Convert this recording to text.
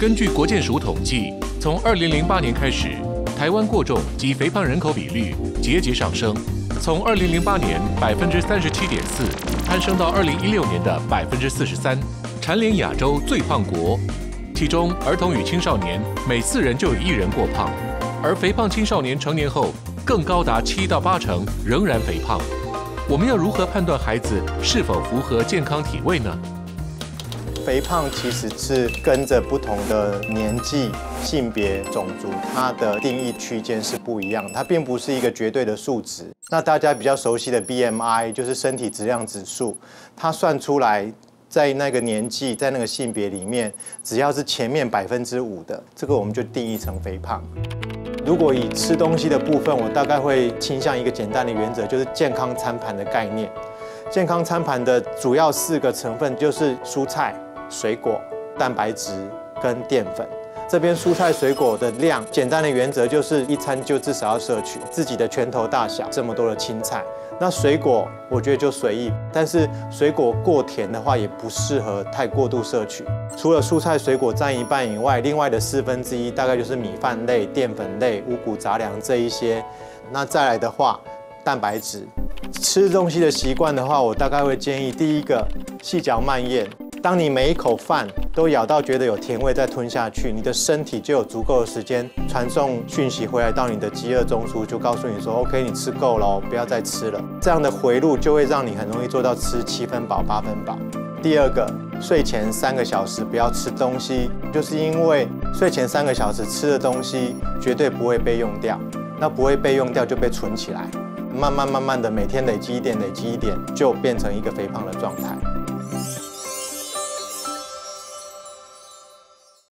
根据国健署统计，从2008年开始，台湾过重及肥胖人口比率节节上升，从2008年37.4%攀升到2016年的43%，蝉联亚洲最胖国。其中，儿童与青少年每4人就有1人过胖，而肥胖青少年成年后更高达7到8成仍然肥胖。我们要如何判断孩子是否符合健康体位呢？ 肥胖其实是跟着不同的年纪、性别、种族，它的定义区间是不一样，它并不是一个绝对的数值。那大家比较熟悉的 BMI 就是身体质量指数，它算出来在那个年纪、在那个性别里面，只要是前面5%的，这个我们就定义成肥胖。如果以吃东西的部分，我大概会倾向一个简单的原则，就是健康餐盘的概念。健康餐盘的主要4个成分就是蔬菜、水果、蛋白质跟淀粉。这边蔬菜水果的量，简单的原则就是一餐就至少要摄取自己的拳头大小这么多的青菜。那水果我觉得就随意，但是水果过甜的话也不适合太过度摄取。除了蔬菜水果占一半以外，另外的1/4大概就是米饭类、淀粉类、五谷杂粮这一些。那再来的话，蛋白质。吃东西的习惯的话，我大概会建议第一个细嚼慢咽。当你每一口饭都咬到觉得有甜味再吞下去，你的身体就有足够的时间传送讯息回来到你的饥饿中枢，就告诉你说 OK 你吃够了，不要再吃了。这样的回路就会让你很容易做到吃7分饱8分饱。第二个，睡前3个小时不要吃东西，就是因为睡前3个小时吃的东西绝对不会被用掉，那不会被用掉就被存起来，慢慢的每天累积一点，就变成一个肥胖的状态。